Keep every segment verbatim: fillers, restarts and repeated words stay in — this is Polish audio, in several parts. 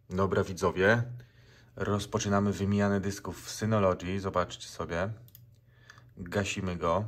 Dobra widzowie, rozpoczynamy wymianę dysków w Synology. Zobaczcie sobie, gasimy go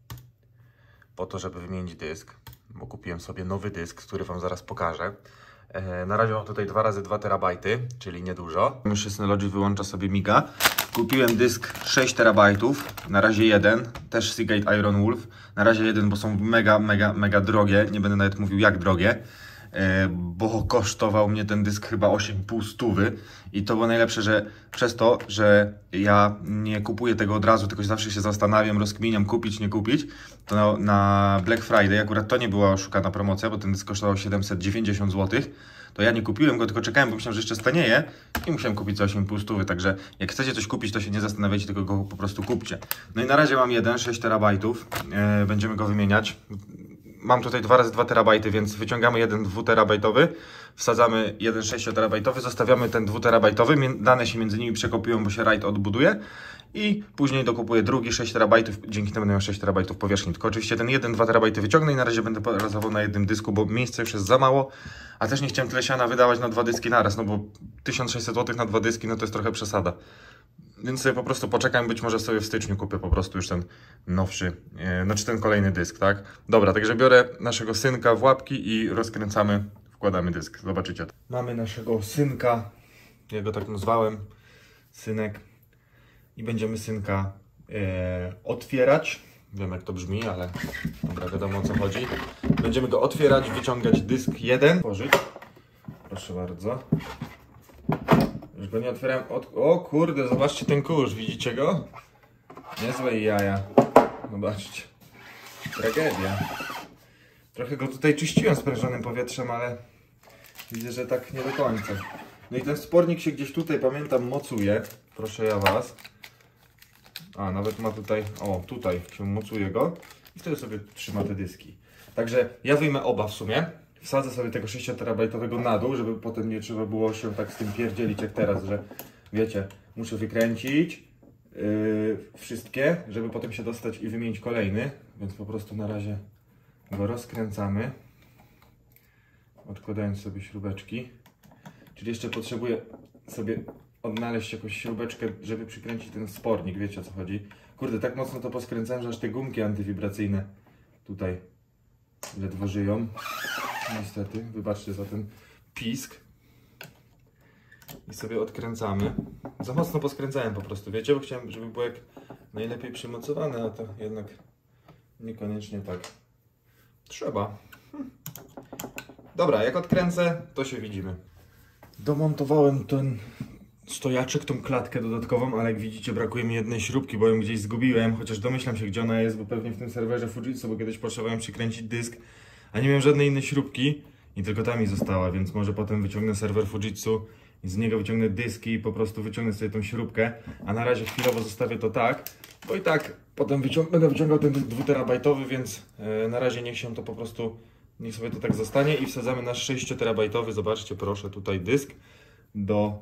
po to, żeby wymienić dysk, bo kupiłem sobie nowy dysk, który Wam zaraz pokażę. E, na razie mam tutaj dwa razy dwa terabajty, czyli niedużo. Już się Synology wyłącza sobie miga. Kupiłem dysk sześć terabajtów, na razie jeden, też Seagate Iron Wolf. Na razie jeden, bo są mega, mega, mega drogie, nie będę nawet mówił jak drogie. Bo kosztował mnie ten dysk chyba osiem i pół stówy i to było najlepsze, że przez to, że ja nie kupuję tego od razu, tylko zawsze się zastanawiam, rozkminiam kupić, nie kupić, to na, na Black Friday akurat to nie była oszukana promocja, bo ten dysk kosztował siedemset dziewięćdziesiąt złotych, to ja nie kupiłem go, tylko czekałem, bo myślałem, że jeszcze stanieje i musiałem kupić za osiem i pół stówy, także jak chcecie coś kupić, to się nie zastanawiajcie, tylko go po prostu kupcie. No i na razie mam jeden, sześć terabajtów, yy, będziemy go wymieniać. Mam tutaj dwa razy dwa terabajty, więc wyciągamy jeden dwuterabajtowy, wsadzamy jeden sześcioterabajtowy, zostawiamy ten dwuterabajtowy, dane się między nimi przekopiują, bo się RAID odbuduje i później dokupuję drugi sześć terabajtów, dzięki temu będę miał sześć terabajtów powierzchni. Tylko oczywiście ten jeden dwa terabajty wyciągnę i na razie będę pracował na jednym dysku, bo miejsca już jest za mało, a też nie chciałem tyle siana wydawać na dwa dyski naraz, no bo tysiąc sześćset złotych na dwa dyski, no to jest trochę przesada. Więc sobie po prostu poczekam, być może sobie w styczniu kupię po prostu już ten nowszy, yy, znaczy ten kolejny dysk, tak? Dobra, także biorę naszego synka w łapki i rozkręcamy, wkładamy dysk, zobaczycie. Mamy naszego synka, ja go tak nazwałem, synek, i będziemy synka yy, otwierać. Wiem jak to brzmi, ale dobra, wiadomo o co chodzi. Będziemy go otwierać, wyciągać dysk jeden, otworzyć, proszę bardzo. Już go nie otwieram. Od... O kurde, zobaczcie ten kurz, widzicie go? Niezłe jaja. Zobaczcie. Tragedia. Trochę go tutaj czyściłem sprężonym powietrzem, ale widzę, że tak nie do końca. No i ten spornik się gdzieś tutaj, pamiętam, mocuje. Proszę ja was. A, nawet ma tutaj, o, tutaj się mocuje go. I wtedy sobie trzyma te dyski. Także ja wyjmę oba w sumie. Wsadzę sobie tego sześcioterabajtowego na dół, żeby potem nie trzeba było się tak z tym pierdzielić jak teraz, że wiecie, muszę wykręcić yy, wszystkie, żeby potem się dostać i wymienić kolejny. Więc po prostu na razie go rozkręcamy, odkładając sobie śrubeczki. Czyli jeszcze potrzebuję sobie odnaleźć jakąś śrubeczkę, żeby przykręcić ten spornik, wiecie o co chodzi. Kurde, tak mocno to poskręcałem, że aż te gumki antywibracyjne tutaj ledwo żyją. Niestety, wybaczcie za ten pisk. I sobie odkręcamy. Za mocno poskręcałem po prostu, wiecie, bo chciałem, żeby było jak najlepiej przymocowane, a to jednak niekoniecznie tak trzeba. Hm. Dobra, jak odkręcę, to się widzimy. Domontowałem ten stojaczek, tą klatkę dodatkową, ale jak widzicie brakuje mi jednej śrubki, bo ją gdzieś zgubiłem, chociaż domyślam się gdzie ona jest, bo pewnie w tym serwerze Fujitsu, bo kiedyś potrzebowałem przykręcić dysk, a nie miałem żadnej innej śrubki i tylko ta mi została, więc może potem wyciągnę serwer Fujitsu i z niego wyciągnę dyski i po prostu wyciągnę sobie tą śrubkę, a na razie chwilowo zostawię to tak, bo i tak potem wyciąg będę wyciągał ten dwuterabajtowy, więc yy, na razie niech się to po prostu, niech sobie to tak zostanie i wsadzamy nasz sześcioterabajtowy, zobaczcie proszę tutaj dysk do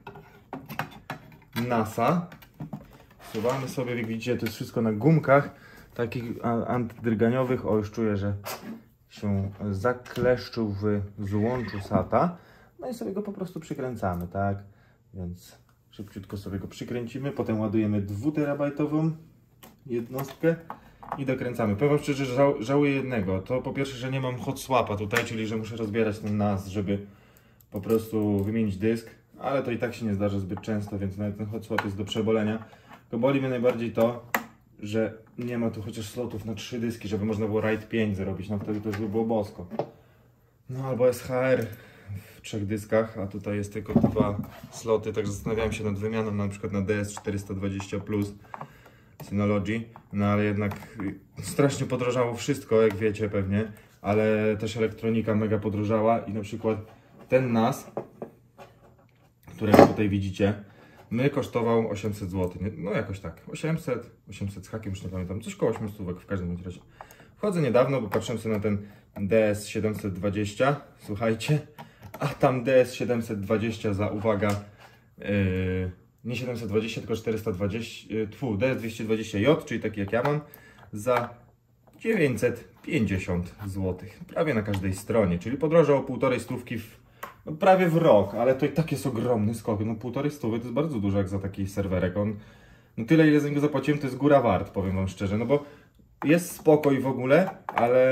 NASA. Wsuwamy sobie, jak widzicie, to jest wszystko na gumkach takich antydrganiowych. O, już czuję, że się zakleszczył w złączu SATA. No i sobie go po prostu przykręcamy, tak? Więc szybciutko sobie go przykręcimy, potem ładujemy dwuterabajtową jednostkę i dokręcamy. Powiem wam szczerze, że żał, żałuję jednego. To po pierwsze, że nie mam hot swapa tutaj, czyli że muszę rozbierać ten N A S, żeby po prostu wymienić dysk, ale to i tak się nie zdarza zbyt często, więc nawet ten hot swap jest do przebolenia. Tylko boli mnie najbardziej to, że nie ma tu chociaż slotów na trzy dyski, żeby można było RAID pięć zrobić, no wtedy to już by było bosko. No albo S H R w trzech dyskach, a tutaj jest tylko dwa sloty, tak zastanawiałem się nad wymianą na przykład na D S czterysta dwadzieścia plus Synology, no ale jednak strasznie podrożało wszystko, jak wiecie pewnie, ale też elektronika mega podrożała i na przykład ten N A S, którego tutaj widzicie, my kosztował osiemset złotych, no jakoś tak, osiemset, osiemset z hakiem, już nie pamiętam, coś koło osiemset stówek w każdym razie. Wchodzę niedawno, bo patrzyłem sobie na ten D S siedemset dwadzieścia, słuchajcie, a tam D S siedemset dwadzieścia za, uwaga, yy, nie siedemset dwadzieścia, tylko czterysta dwadzieścia, yy, tfu, D S dwieście dwadzieścia J, czyli taki jak ja mam, za dziewięćset pięćdziesiąt złotych, prawie na każdej stronie, czyli podrożał o półtorej stówki w no, prawie w rok, ale to i tak jest ogromny skok. No półtorej stówy to jest bardzo dużo jak za taki serwerek. On, no tyle ile za niego zapłaciłem, to jest góra wart, powiem wam szczerze, no bo jest spokój w ogóle, ale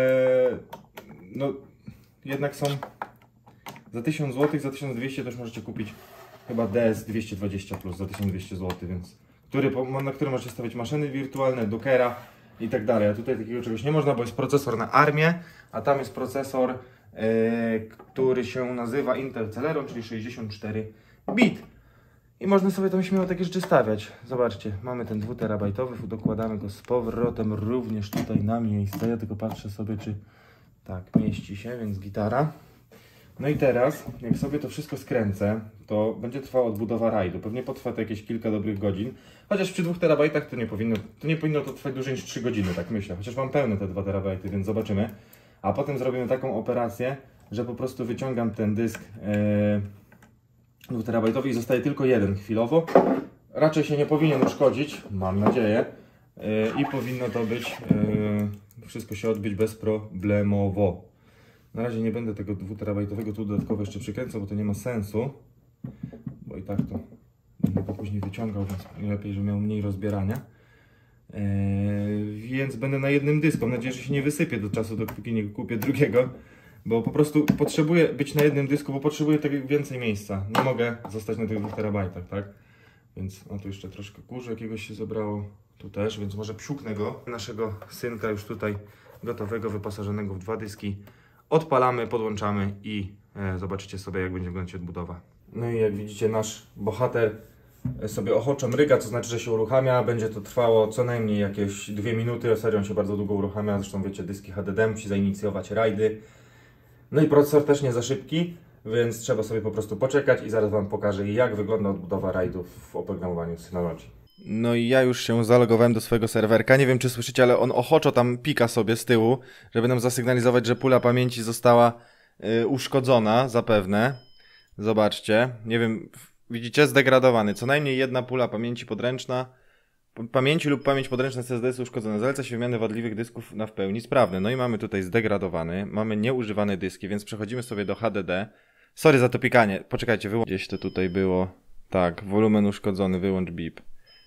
no jednak są za tysiąc złotych, za tysiąc dwieście też możecie kupić chyba D S dwieście dwadzieścia plus za tysiąc dwieście złotych, więc który, na który możecie stawiać maszyny wirtualne, dockera i tak dalej. A tutaj takiego czegoś nie można, bo jest procesor na armię, a tam jest procesor, yy, który się nazywa Intel Celeron, czyli sześćdziesiąt cztery bit. I można sobie tam śmiało takie rzeczy stawiać. Zobaczcie, mamy ten dwuterabajtowy, dokładamy go z powrotem również tutaj na miejsce. Ja tylko patrzę sobie, czy tak mieści się, więc gitara. No i teraz, jak sobie to wszystko skręcę, to będzie trwała odbudowa rajdu. Pewnie potrwa to jakieś kilka dobrych godzin. Chociaż przy dwóch terabajtach to nie powinno to nie powinno to trwać dłużej niż trzy godziny, tak myślę. Chociaż mam pełne te dwa terabajty, więc zobaczymy. A potem zrobimy taką operację, że po prostu wyciągam ten dysk yy, dwuterabajtowy i zostaje tylko jeden chwilowo. Raczej się nie powinien uszkodzić, mam nadzieję. Yy, I powinno to być, yy, wszystko się odbyć bezproblemowo. Na razie nie będę tego dwuterabajtowego tu dodatkowo jeszcze przykręcał, bo to nie ma sensu. Bo i tak to będę go później wyciągał, więc lepiej, żeby miał mniej rozbierania. Eee, więc będę na jednym dysku. Mam nadzieję, że się nie wysypie do czasu, dopóki nie kupię drugiego. Bo po prostu potrzebuję być na jednym dysku, bo potrzebuję tak więcej miejsca. Nie mogę zostać na tych dwóch terabajtach, tak? Więc o, tu jeszcze troszkę kurzu jakiegoś się zebrało. Tu też, więc może psiuknę go. Naszego synka już tutaj gotowego, wyposażonego w dwa dyski. Odpalamy, podłączamy i e, zobaczycie sobie, jak będzie wyglądać odbudowa. No i jak widzicie, nasz bohater sobie ochoczo mryga, to znaczy, że się uruchamia. Będzie to trwało co najmniej jakieś dwie minuty. Serio, on się bardzo długo uruchamia. Zresztą wiecie, dyski H D D musi zainicjować rajdy. No i procesor też nie za szybki, więc trzeba sobie po prostu poczekać i zaraz wam pokażę, jak wygląda odbudowa rajdów w oprogramowaniu Synology. No i ja już się zalogowałem do swojego serwerka. Nie wiem, czy słyszycie, ale on ochoczo tam pika sobie z tyłu, żeby nam zasygnalizować, że pula pamięci została y, uszkodzona, zapewne. Zobaczcie. Nie wiem, widzicie? Zdegradowany. Co najmniej jedna pula pamięci podręczna, pamięci lub pamięć podręczna z S S D jest uszkodzona. Zaleca się wymianę wadliwych dysków na w pełni sprawne. No i mamy tutaj zdegradowany, mamy nieużywane dyski, więc przechodzimy sobie do H D D. Sorry za to pikanie. Poczekajcie, wyłącz. Gdzieś to tutaj było. Tak, wolumen uszkodzony, wyłącz bip.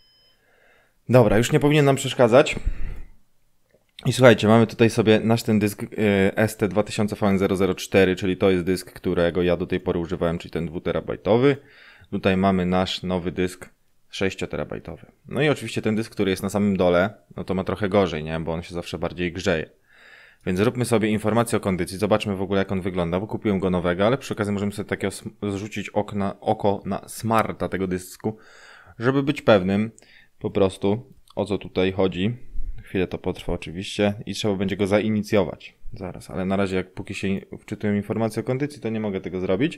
Dobra, już nie powinien nam przeszkadzać. I słuchajcie, mamy tutaj sobie nasz ten dysk y, S T dwa tysiące V N zero zero cztery, czyli to jest dysk, którego ja do tej pory używałem, czyli ten dwuterabajtowy. Tutaj mamy nasz nowy dysk sześcioterabajtowy. No i oczywiście ten dysk, który jest na samym dole, no to ma trochę gorzej, nie? Bo on się zawsze bardziej grzeje. Więc zróbmy sobie informację o kondycji, zobaczmy w ogóle, jak on wygląda, bo kupiłem go nowego, ale przy okazji możemy sobie takiego zrzucić okna, oko na smarta tego dysku, żeby być pewnym po prostu, o co tutaj chodzi. Chwilę to potrwa oczywiście i trzeba będzie go zainicjować. Zaraz, ale na razie jak póki się wczytuję informację o kondycji, to nie mogę tego zrobić.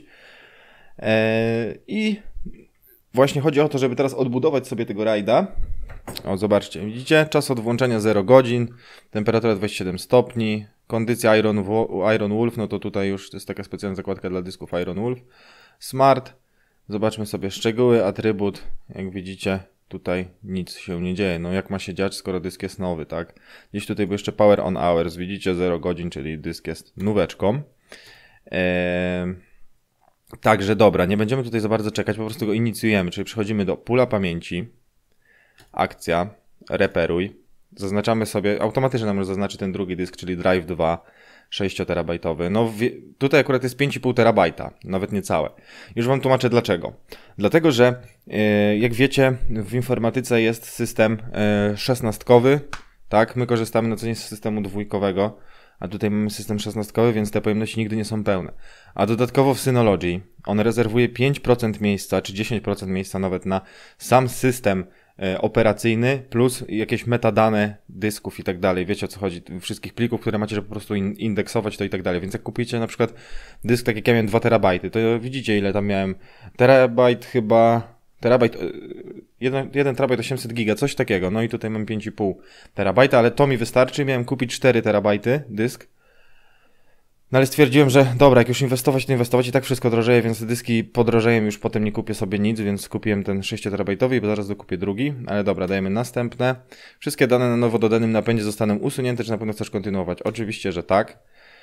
Eee, I właśnie chodzi o to, żeby teraz odbudować sobie tego rajda. O, zobaczcie, widzicie? Czas od włączenia zero godzin, temperatura dwadzieścia siedem stopni, kondycja Iron, Iron Wolf, no to tutaj już to jest taka specjalna zakładka dla dysków Iron Wolf. Smart, zobaczmy sobie szczegóły, atrybut, jak widzicie, tutaj nic się nie dzieje. No jak ma się dziać, skoro dysk jest nowy, tak? Gdzieś tutaj był jeszcze Power on Hours, widzicie, zero godzin, czyli dysk jest nóweczką. Eee... Także dobra, nie będziemy tutaj za bardzo czekać, po prostu go inicjujemy, czyli przechodzimy do pula pamięci, akcja, reperuj, zaznaczamy sobie, automatycznie nam już zaznaczy ten drugi dysk, czyli Drive dwa, sześcioterabajtowy. No tutaj akurat jest pięć i pół terabajta, nawet niecałe. Już wam tłumaczę dlaczego. Dlatego, że yy, jak wiecie, w informatyce jest system yy, szesnastkowy, tak? My korzystamy na co dzień z systemu dwójkowego, a tutaj mamy system szesnastkowy, więc te pojemności nigdy nie są pełne. A dodatkowo w Synology on rezerwuje pięć procent miejsca, czy dziesięć procent miejsca nawet na sam system e, operacyjny, plus jakieś metadane dysków i tak dalej. Wiecie, o co chodzi? Wszystkich plików, które macie, żeby po prostu in indeksować to i tak dalej. Więc jak kupicie na przykład dysk, tak jak ja miałem dwa terabajty, to widzicie, ile tam miałem. Terabajt chyba... Terabajt, jeden terabajt osiemset giga, coś takiego. No i tutaj mam pięć i pół terabajta, ale to mi wystarczy. Miałem kupić cztery terabajty dysk. No ale stwierdziłem, że dobra, jak już inwestować, to inwestować i tak wszystko drożeje, więc dyski podrożeją, już potem nie kupię sobie nic, więc kupiłem ten sześcioterabajtowy i zaraz dokupię drugi. Ale dobra, dajemy następne. Wszystkie dane na nowo dodanym napędzie zostaną usunięte, czy na pewno chcesz kontynuować? Oczywiście, że tak.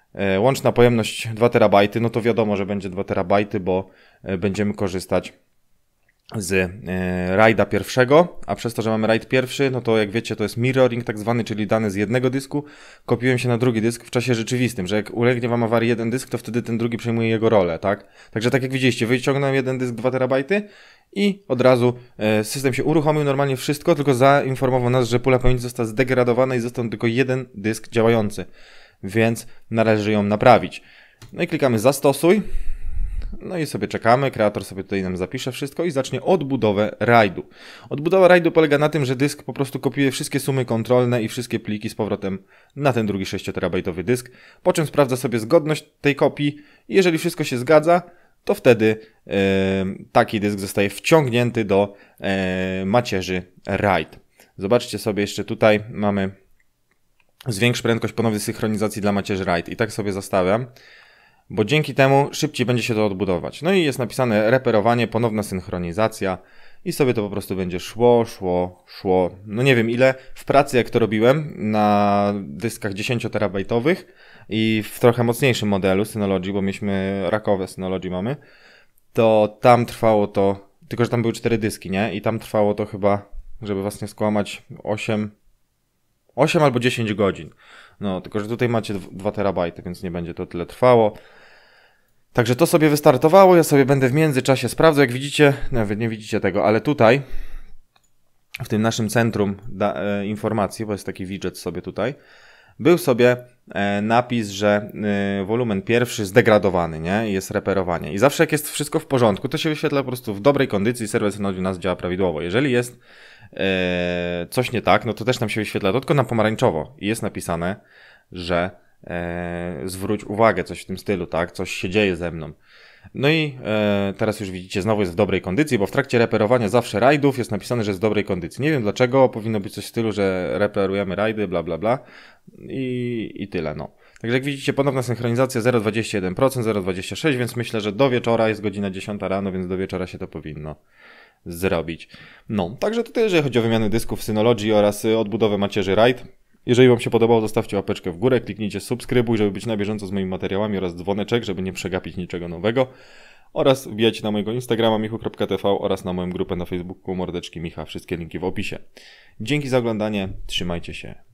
e, łączna pojemność dwa terabajty, no to wiadomo, że będzie dwa terabajty, bo e, będziemy korzystać z e, rajda pierwszego, a przez to, że mamy rajd pierwszy, no to jak wiecie, to jest mirroring tak zwany, czyli dane z jednego dysku kopiują się na drugi dysk w czasie rzeczywistym, że jak ulegnie wam awarii jeden dysk, to wtedy ten drugi przejmuje jego rolę, tak? Także tak jak widzieliście, wyciągnąłem jeden dysk dwa terabajty i od razu e, system się uruchomił normalnie wszystko, tylko zainformował nas, że pula pamięci została zdegradowana i został tylko jeden dysk działający, więc należy ją naprawić. No i klikamy zastosuj. No i sobie czekamy, kreator sobie tutaj nam zapisze wszystko i zacznie odbudowę rajdu. Odbudowa rajdu polega na tym, że dysk po prostu kopiuje wszystkie sumy kontrolne i wszystkie pliki z powrotem na ten drugi sześcioterabajtowy dysk, po czym sprawdza sobie zgodność tej kopii i jeżeli wszystko się zgadza, to wtedy e, taki dysk zostaje wciągnięty do e, macierzy RAID. Zobaczcie sobie jeszcze tutaj mamy zwiększ prędkość ponownej synchronizacji dla macierzy RAID i tak sobie zostawiam, bo dzięki temu szybciej będzie się to odbudować. No i jest napisane reperowanie, ponowna synchronizacja i sobie to po prostu będzie szło, szło, szło. No nie wiem ile. W pracy jak to robiłem na dyskach dziesięcioterabajtowych i w trochę mocniejszym modelu Synology, bo mieliśmy rakowe Synology mamy, to tam trwało to, tylko że tam były cztery dyski, nie? I tam trwało to chyba, żeby was nie skłamać, osiem, osiem albo dziesięć godzin. No, tylko że tutaj macie dwa terabajty, więc nie będzie to tyle trwało. Także to sobie wystartowało, ja sobie będę w międzyczasie sprawdzał, jak widzicie, nawet nie widzicie tego, ale tutaj, w tym naszym centrum da, e, informacji, bo jest taki widget sobie tutaj, był sobie e, napis, że e, wolumen pierwszy zdegradowany, nie? Jest reperowanie. I zawsze jak jest wszystko w porządku, to się wyświetla po prostu w dobrej kondycji, serwer Synology u nas działa prawidłowo. Jeżeli jest e, coś nie tak, no to też nam się wyświetla to tylko na pomarańczowo i jest napisane, że e, zwróć uwagę, coś w tym stylu, tak? Coś się dzieje ze mną. No i e, teraz już widzicie, znowu jest w dobrej kondycji, bo w trakcie reperowania zawsze rajdów jest napisane, że jest w dobrej kondycji. Nie wiem dlaczego, powinno być coś w stylu, że reperujemy rajdy, bla bla bla i, i tyle, no. Także jak widzicie, ponowna synchronizacja zero przecinek dwadzieścia jeden procent, zero przecinek dwadzieścia sześć procent, więc myślę, że do wieczora, jest godzina dziesiąta rano, więc do wieczora się to powinno zrobić. No, także tutaj jeżeli chodzi o wymianę dysków Synology oraz odbudowę macierzy RAID. Jeżeli wam się podobało, zostawcie łapeczkę w górę, kliknijcie subskrybuj, żeby być na bieżąco z moimi materiałami oraz dzwoneczek, żeby nie przegapić niczego nowego. Oraz wbijajcie na mojego Instagrama michu kropka t v oraz na moją grupę na Facebooku Mordeczki Micha. Wszystkie linki w opisie. Dzięki za oglądanie, trzymajcie się.